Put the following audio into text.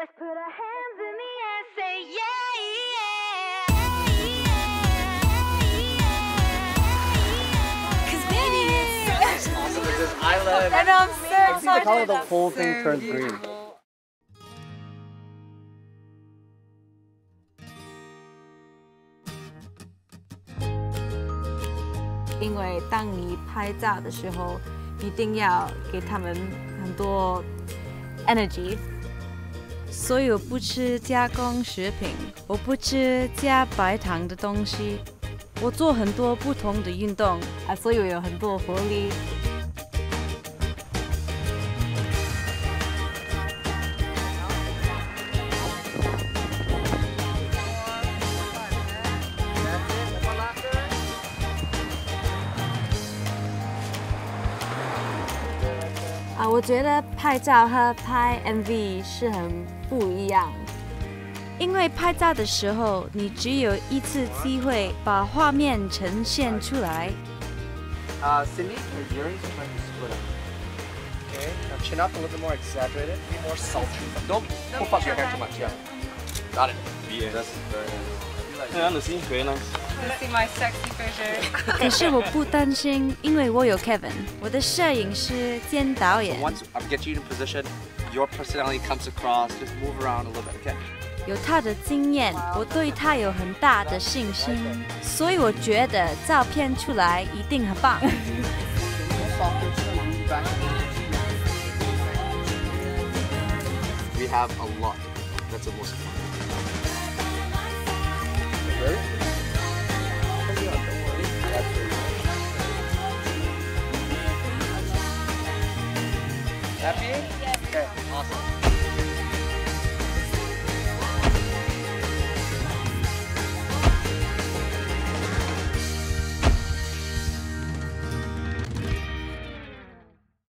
Let's put our hands in the air, say yeah, yeah. Cause baby, it's so much This is island. And I'm so I see the color of the excited. whole thing turns green. 因为当你拍照的时候，一定要给他们很多 energy。所以我不吃加工食品，我不吃加白糖的东西，我做很多不同的运动啊，所以我有很多活力。我觉得拍照和拍 MV 是很不一样，因为拍照的时候，你只有一次机会把画面呈现出来。 Cindy, your earrings are trying to split up. Okay, now chin up a little bit more exaggerated, be more sultry. Don't puff up your hair too much, yeah. Got it. Yeah. That's very nice. Yeah, Lucy, very nice. To see my sexy picture. 可是我不担心，因为我有 Kevin， 我的摄影师兼导演。 Once I get you in position, your personality comes across. Just move around a little bit, okay? 有他的经验，我对他有很大的信心，所以我觉得照片出来一定很棒。 We have a lot. That's the most important. Ready? Yeah, don't worry. Happy? Yes. Okay.